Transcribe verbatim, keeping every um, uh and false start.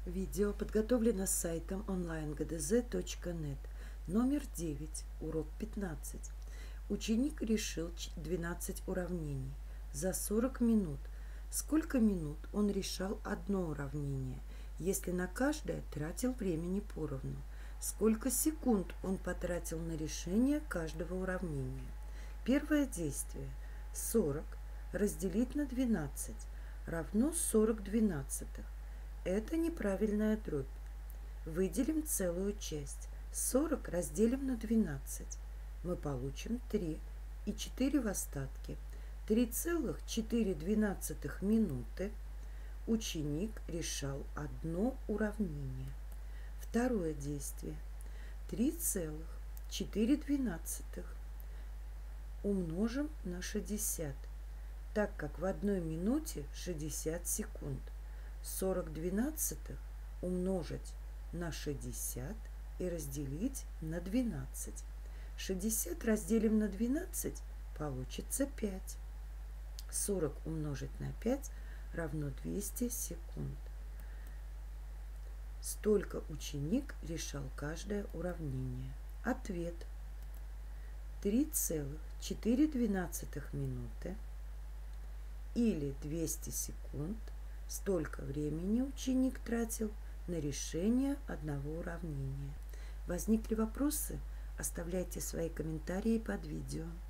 Видео подготовлено сайтом онлайн гэ дэ зэ точка нет. Номер девять, урок пятнадцать. Ученик решил двенадцать уравнений за сорок минут. Сколько минут он решал одно уравнение, если на каждое тратил времени поровну? Сколько секунд он потратил на решение каждого уравнения? Первое действие. сорок разделить на двенадцать равно сорок двенадцатых. Это неправильная дробь. Выделим целую часть. сорок разделим на двенадцать. Мы получим три и четыре в остатке. три целых четыре десятых минуты ученик решал одно уравнение. Второе действие. три целых четыре десятых умножим на шестьдесят, так как в одной минуте шестьдесят секунд. сорок двенадцатых умножить на шестьдесят и разделить на двенадцать. шестьдесят разделим на двенадцать, получится пять. сорок умножить на пять равно двести секунд. Столько ученик решал каждое уравнение. Ответ. три целых четыре десятых минуты или двести секунд. Столько времени ученик тратил на решение одного уравнения. Возникли вопросы? Оставляйте свои комментарии под видео.